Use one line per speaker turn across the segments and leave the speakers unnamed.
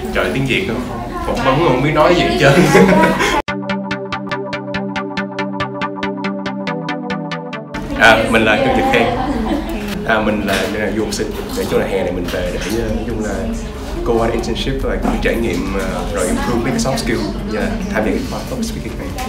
Trời, tiếng Việt không? Phỏng vấn không biết nói gì hết trơn. Mình là Trương Nhật Khang. Mình là du học sinh. Để chỗ là hè này mình về để nói chung là go on internship và trải nghiệm rồi improve mấy cái soft skill và tham gia cái khóa public speaking này.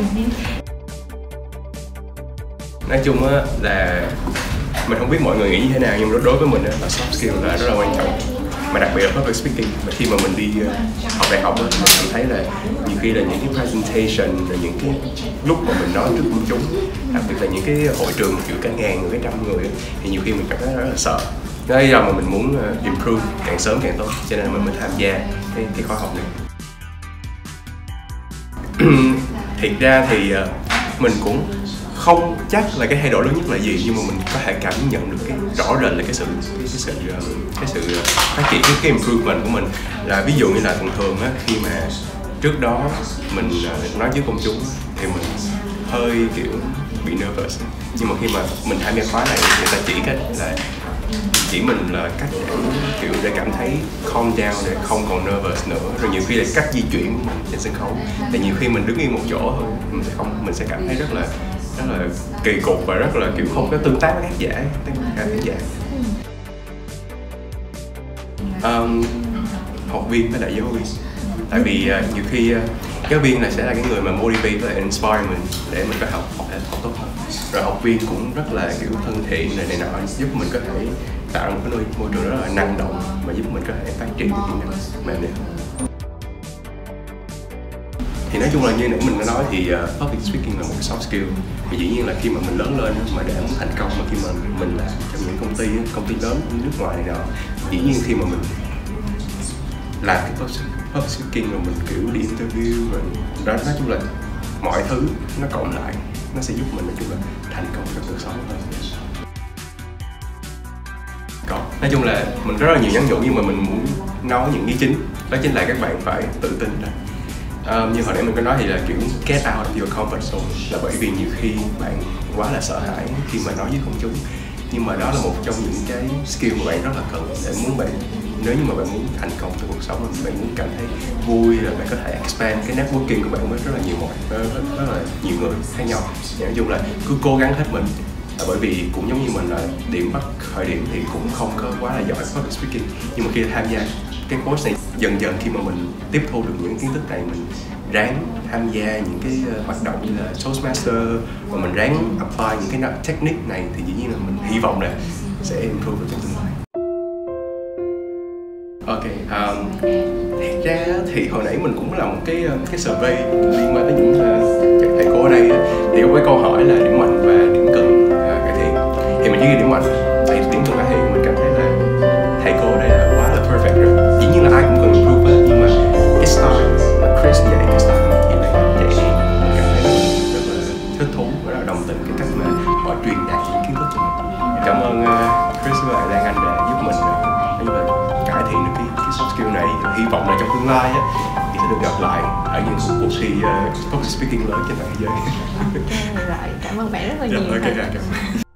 Nói chung á là mình không biết mọi người nghĩ như thế nào, nhưng đối với mình là soft skill là rất là quan trọng, mà đặc biệt là public speaking. Mà khi mà mình đi học đại học mình cảm thấy là nhiều khi là những cái presentation, rồi những cái lúc mà mình nói trước công chúng, đặc biệt là những cái hội trường kiểu cả ngàn người, cả trăm người, thì nhiều khi mình cảm thấy rất là sợ. Đó là lý do mà mình muốn improve càng sớm càng tốt, cho nên mình mới tham gia cái khóa học này. Thiệt ra thì mình cũng không chắc là cái thay đổi lớn nhất là gì, nhưng mà mình có thể cảm nhận được cái rõ rệt là cái sự phát triển, cái improvement của mình. Là ví dụ như là thường á, khi mà trước đó mình nói với công chúng thì mình hơi kiểu bị nervous, nhưng mà khi mà mình tham gia khóa này, người ta chỉ mình là cách để kiểu để cảm thấy calm down, để không còn nervous nữa. Rồi nhiều khi là cách di chuyển của mình trên sân khấu, tại nhiều khi mình đứng yên một chỗ thôi, mình sẽ cảm thấy rất là kỳ cục và rất là kiểu không có tương tác với khán giả. Học viên với lại giáo viên, tại vì nhiều khi giáo viên sẽ là cái người mà motivate và inspire mình để mình có học tốt hơn. Rồi học viên cũng rất là kiểu thân thiện này nọ, giúp mình có thể tạo một cái môi trường rất là năng động và giúp mình có thể phát triển cái kỹ năng mềm này. Thì nói chung là như nãy mình đã nói thì public speaking là một cái soft skill. Thì dĩ nhiên là khi mà mình lớn lên mà để muốn thành công, mà khi mà mình làm trong những công ty lớn như nước ngoài này nọ, dĩ nhiên khi mà mình làm cái public speaking rồi mình kiểu đi interview rồi đó, nói chung là mọi thứ nó cộng lại nó sẽ giúp mình nói chung là thành công trong cuộc sống hơn. Nói chung là mình có rất là nhiều nhắn nhủ, nhưng mà mình muốn nói những cái chính, đó chính là các bạn phải tự tin thôi. Như hồi nãy mình có nói thì là kiểu get out of your comfort zone, là bởi vì nhiều khi bạn quá là sợ hãi khi mà nói với công chúng, nhưng mà đó là một trong những cái skill mà bạn rất là cần để nếu như mà bạn muốn thành công trong cuộc sống, bạn muốn cảm thấy vui, rồi bạn có thể expand cái networking của bạn với rất là nhiều người khác nhau. Nói chung là cứ cố gắng hết mình, bởi vì cũng giống như mình là khởi điểm thì cũng không có quá là giỏi public speaking, nhưng mà khi tham gia cái course này, dần khi mà mình tiếp thu được những kiến thức này, mình ráng tham gia những cái hoạt động như là Toastmaster, và mình ráng apply những cái technique này, thì dĩ nhiên là mình hy vọng là sẽ improve được trong tương lai. Ok, thật ra thì hồi nãy mình cũng làm một cái survey liên quan tới những thầy cô ở đây, thì có cái câu hỏi là điểm mạnh và điểm cần cải thiện. Thì mình chỉ ghi điểm mạnh, tại điểm cần cải thiện mình cảm thấy là thầy cô ở đây là quá là perfect rồi. Dĩ nhiên là ai cũng cần improve, nhưng mà cái style mà Chris dạy, cái style mà chị này dạy thì mình cảm thấy rất là thích thú và rất là đồng tình cái cách mà họ truyền đạt những kiến thức cho mình. Cảm ơn Chris và Lan Anh đã giúp mình cải thiện được cái soft skill này. Hy vọng là trong tương lai thì sẽ được gặp lại ở những cuộc thi public speaking lớn trên toàn thế giới.
Rồi, cảm ơn bạn rất là nhiều.
Okay,